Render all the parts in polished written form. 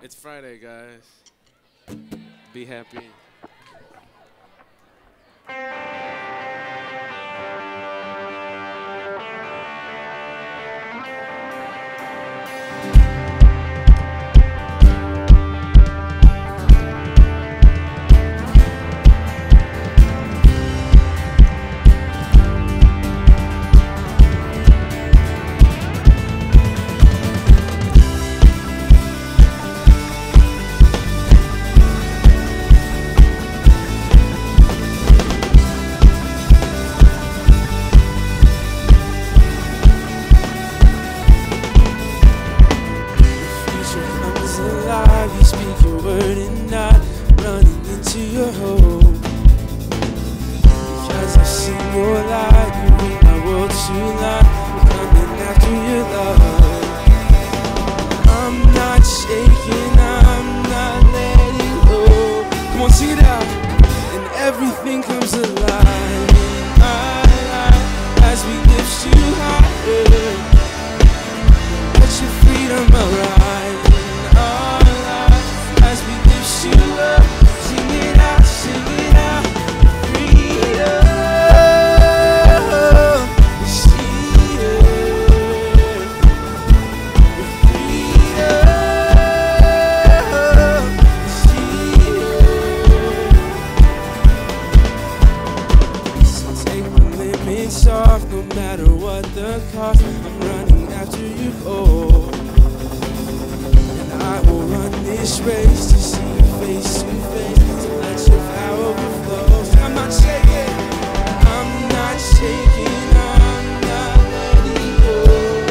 It's Friday, guys. Be happy. You speak your word and not running into your hope. Because I sing your light, you bring my world to life. I'm coming after your love. I'm not shaking, I'm not letting go. Come on, sing it out. And everything comes alive in my life as we lift you higher. Let your freedom arise. You up, sing it out, freedom, see it, freedom, see it. So take my limits off, no matter what the cost. I'm running after you, oh, and I will run this race to see face to face, so let your power overflow. I'm not shaking, I'm not shaking, I'm not letting go.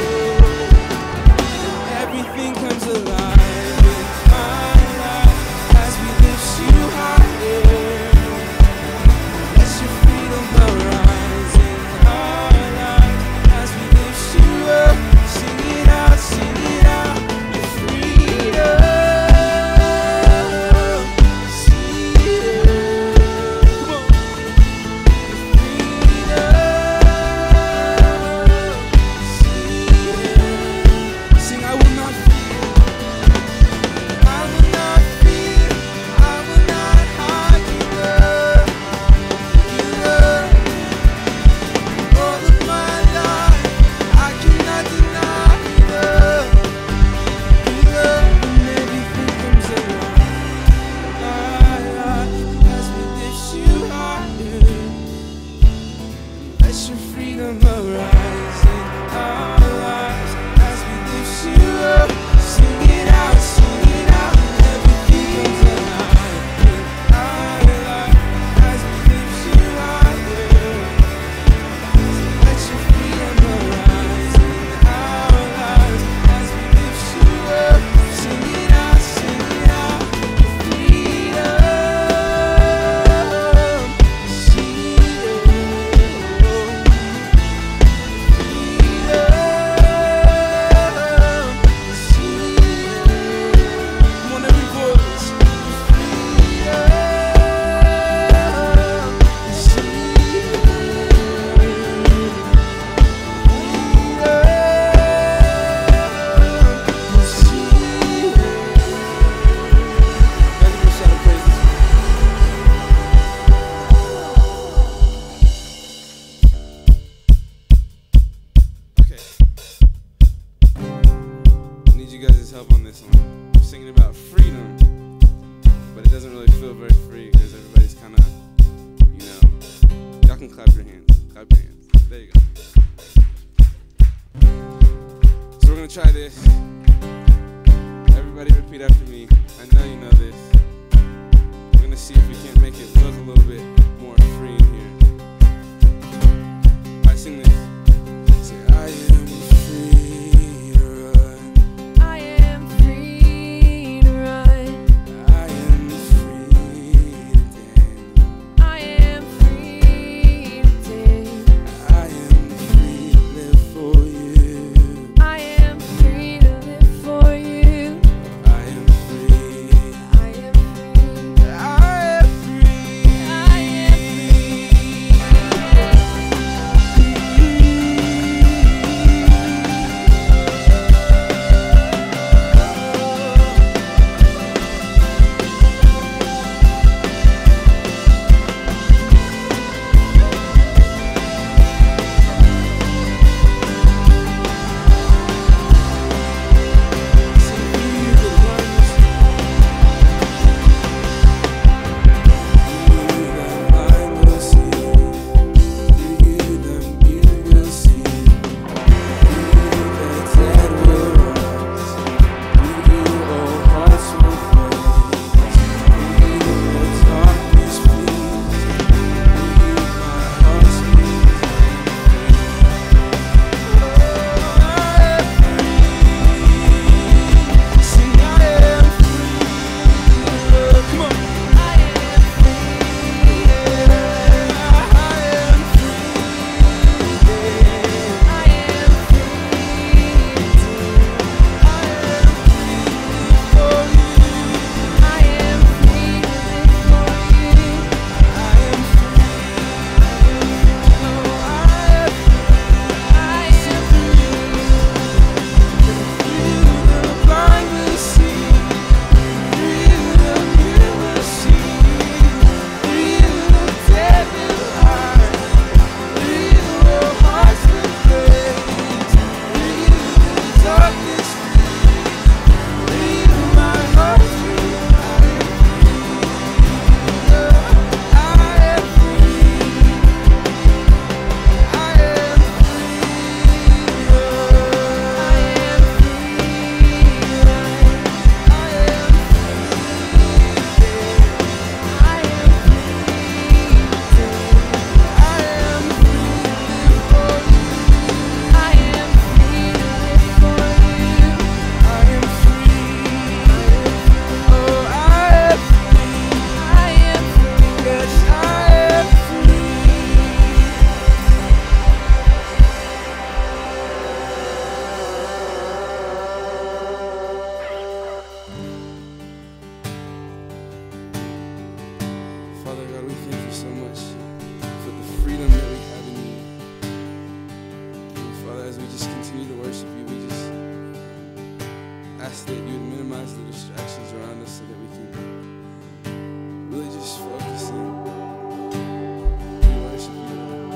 And everything comes alive in my life as we lift you higher. Let your freedom arise in our lives as we lift you up. Sing it out, your freedom. Help on this one. I'm singing about freedom, but it doesn't really feel very free because everybody's kind of, y'all can clap your hands. Clap your hands. There you go. So we're gonna try this. Everybody repeat after me. I know you know this. We're gonna see if we can't make it look a little bit more free in here. Alright, sing this. Say, I am free to run. I am free to run. I am free to dance. I am free to dance. I am free to live for you. I am free to live for you. I am free. I am free. I am free. I am free. ask that you would minimize the distractions around us so that we can really just focus in. We worship you.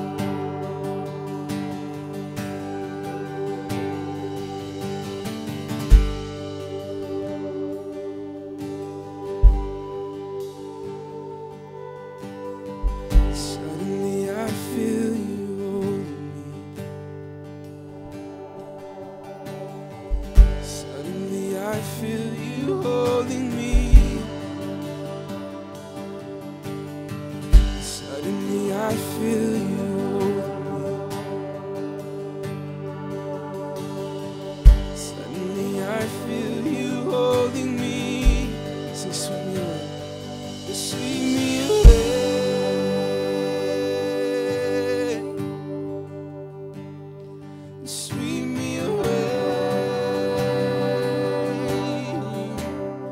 Suddenly I feel you holding me. Suddenly I feel you holding me. Suddenly I feel you holding me. Suddenly I feel you holding me. Say, sweep me away. Sweep me away. Sweep me away.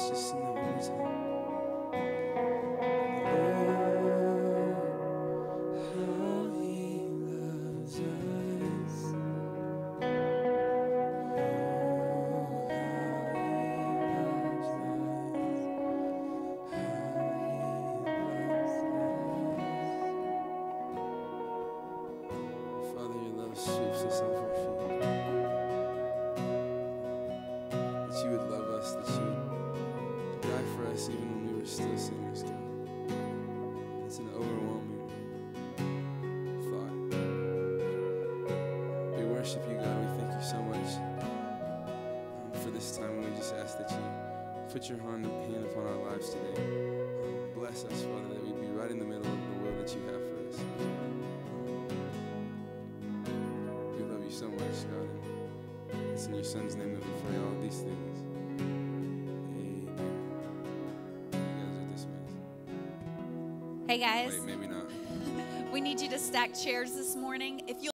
just sing that one more time. Father, your love sweeps us off our feet. That you would love us, that you would die for us even when we were still sinners, God. It's an overwhelming thought. We worship you, God. We thank you so much for this time. We just ask that you put your hand upon our lives today. Bless us, Father, that we'd be right in the middle of the will that you have for us. We love you so much, God. And it's in your Son's name that we pray all these things. Amen. You guys are dismissed. Hey guys, Wait, maybe not. we need you to stack chairs this morning. If you